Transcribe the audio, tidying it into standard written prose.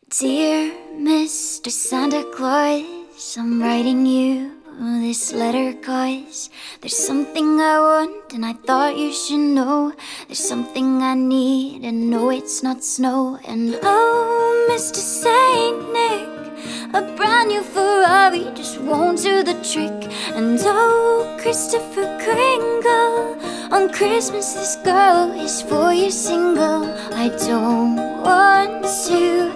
Dear Mr. Santa Claus, I'm writing you this letter 'cause there's something I want and I thought you should know. There's something I need and no, it's not snow. And oh, Mr. Saint Nick, a brand new Ferrari just won't do the trick. And oh, Christopher Kringle, on Christmas this girl is 4 years single. I don't want to